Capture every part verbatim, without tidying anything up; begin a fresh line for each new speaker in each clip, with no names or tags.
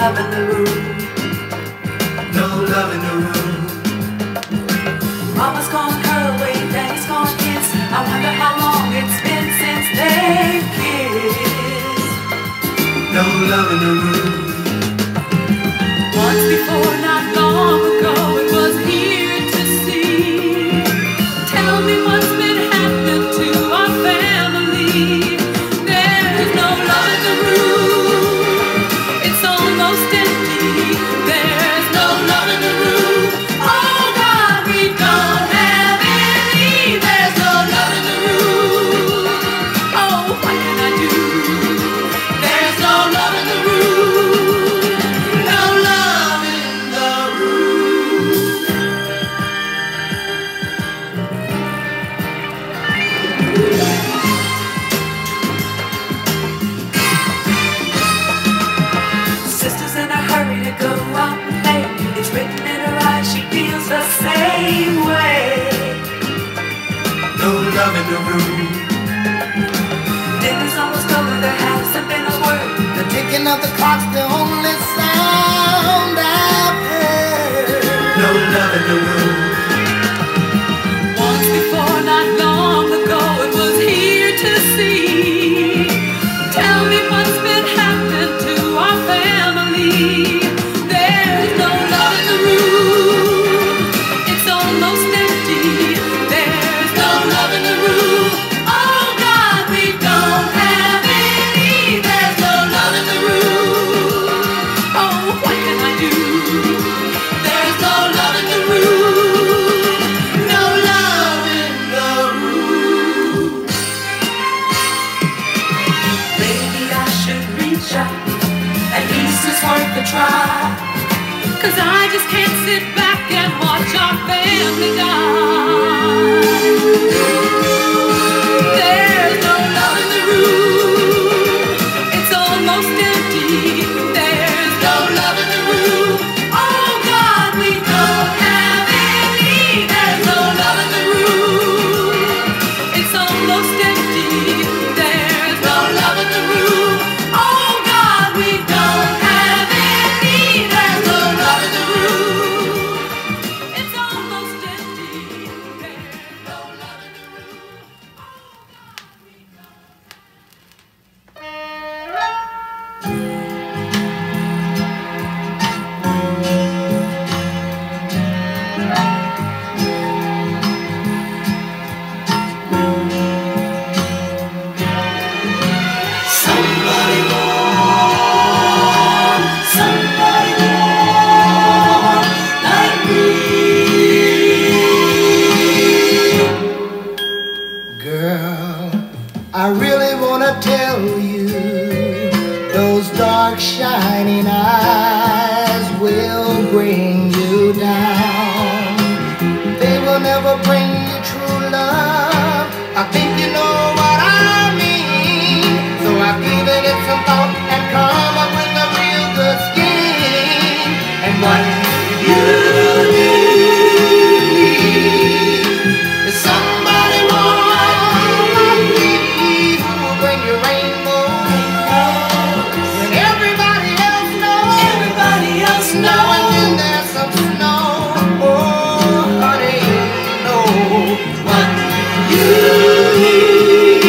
love in the room. No love in the room. Mama's gone her way, Daddy's gone his. I wonder how long it's been since they kissed. No love in the room. Once before, not long ago, it was here to see. Tell me what's been happening to our family. There's no love in the room. It's almost empty. There's no love in the room. Oh God, we don't have any. There's no love in the room. Oh, what can I do? There's no love in the room. No love in the room. Sister's in a hurry to go out and play. It's written in her eyes, she feels the same way. No love in the room. Dinner's almost over, there hasn't been a word.
The ticking of the clock's the only sound I've heard.
No love in the room. Once before, not long ago, it was here to see. Tell me what's been happening to our family. There's no love in the room. It's almost empty. There's no love in the room. Oh God, we don't have any. There's no love in the room. Oh, what can I do? There's no love in the room. No love in the room. Maybe I should reach out. At least it's worth a try. Cause I just can't sit back and watch our family die. There's no love in the room. It's almost empty. There's no love in the room. Oh God, we don't have any. There's no love in the room. It's almost empty. There's no love in the room. Oh God, we don't have any. There's no love in the room. It's almost empty. There's no love in the room. Somebody warm, somebody warm like me.
Girl, I really wanna tell you, those dark shining eyes will bring you down. They will never bring you true love. I think you know what I mean. So I've given it some thought and come up with a real good scheme. And what you need is somebody warm like me, who will bring you rainbows when everybody else knows.
Everybody else
Now
knows.
and then there's some snow. Oh, honey, you know what you need.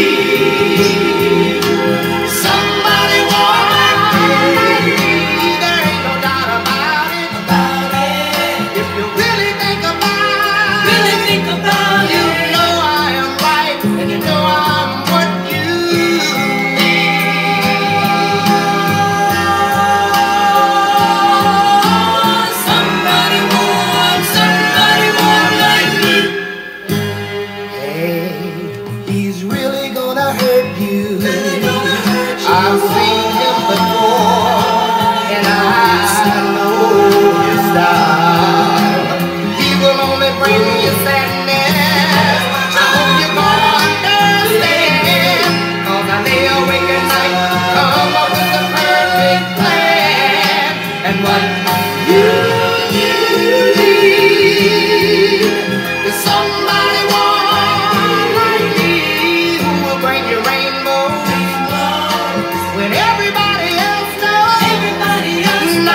Somebody warm like me. There ain't no doubt about it.
About it.
If you really think about
Really
it,
think about
you
it.
know I am right, and you know I'm what you
Somebody warm, somebody warm like me.
Hey, he's really gonna hurt you.
Really gonna hurt you.
I've seen him before, and I know his style. He will only bring you sadness. I hope you're gonna understand, 'cause I lay awake at night, come up with the perfect plan. And what you need is somebody warm like me, who will bring you rainbows when everybody else knows.
Everybody else knows.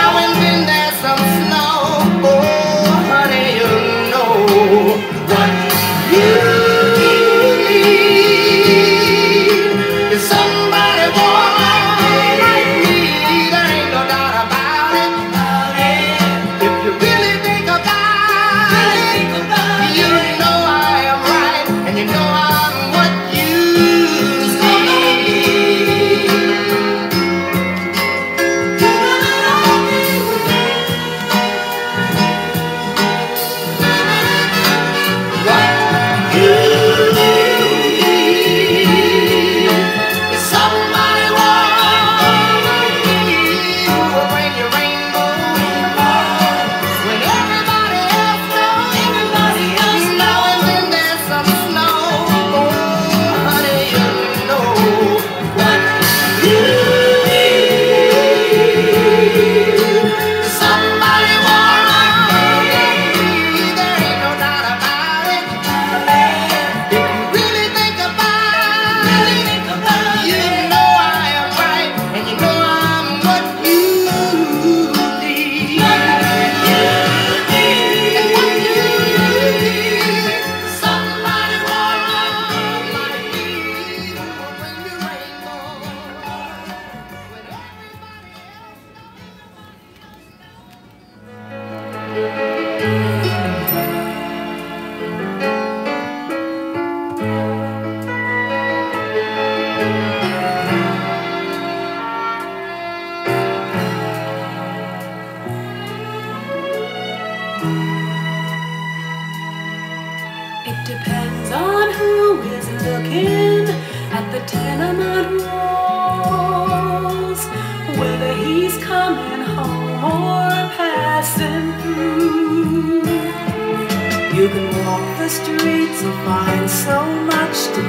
looking at the tenement walls, whether he's coming home or passing through. You can walk the streets and find so much to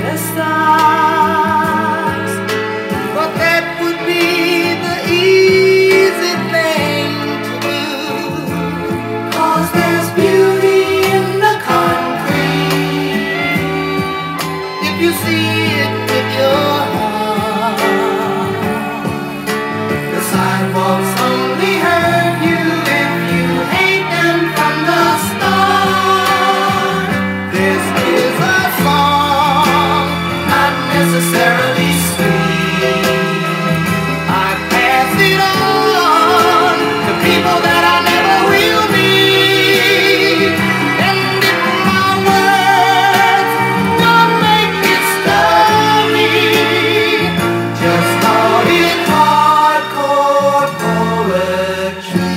criticize,
but that would be the easy thing to do, 'cause there's beauty in the concrete if you see it with your heart. The sidewalks only hurt you if you hate them from the start. This is a song, not necessarily sweet. I pass it on to people that I never will meet. And if my words don't make it story, just call it hardcore poetry.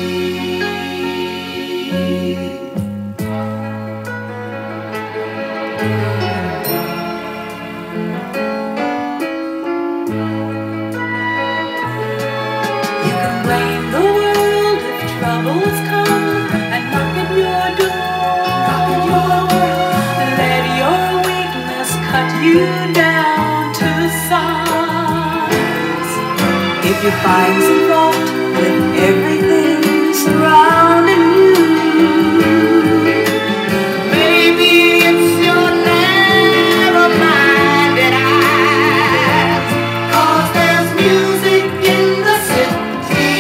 you can blame the world if troubles come and knock at your door. Let your weakness cut you down to size. If you find some fault with everything surrounding you,
Maybe it's your narrow-minded eyes, 'cause there's music in the city.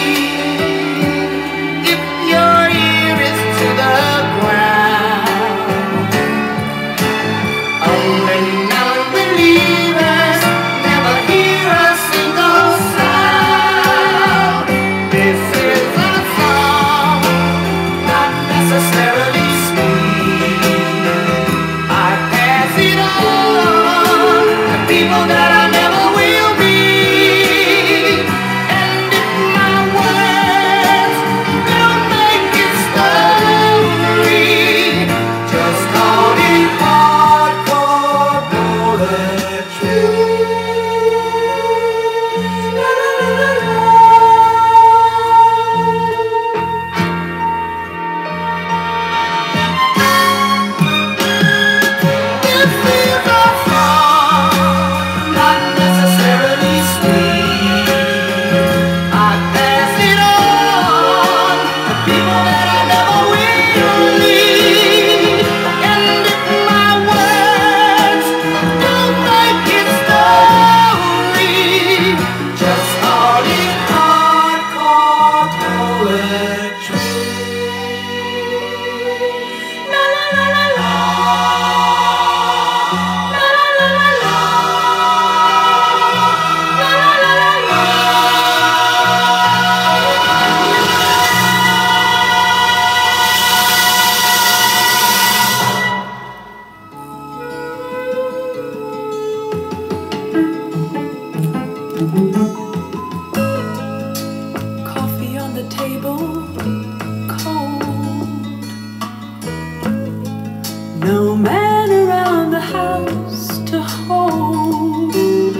If your ear is to the ground, only non-believers never hear a single sound. This is a song, not necessarily sweet. I pass it on to people that I never will meet. And if my words don't make it story, just call it hardcore poetry. La, la, la, la, la. This is a song, not necessarily sweet. I pass it on to people that I never will meet. And if my words don't make it story, just call it hardcore poetry. La la la la la. La la la la la. La la la la la.
coffee on the table, cold. No man around the house to hold.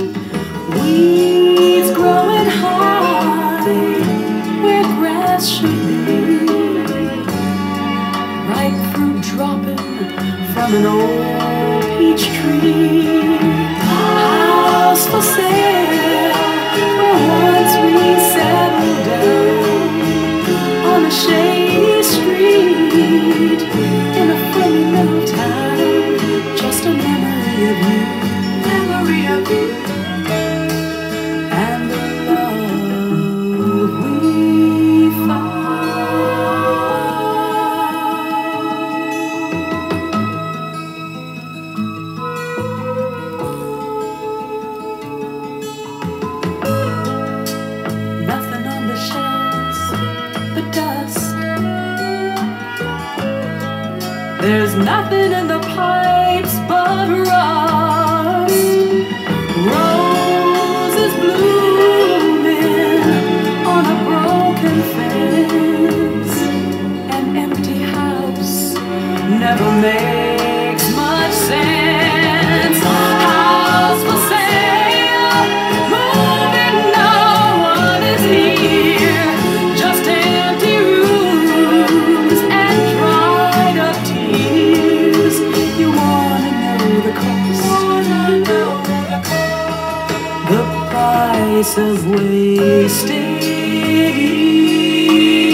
Weeds growing high where grass should be. Ripe fruit dropping from an old peach tree. House for sale where once we settled down on a shady street in a friendly little town. Just a memory of you, memory of you, and the love we found. Nothing on the shelves but dust. There's nothing in the pipes but rust. Roses blooming on a broken fence. An empty house never makes much sense. stay steady.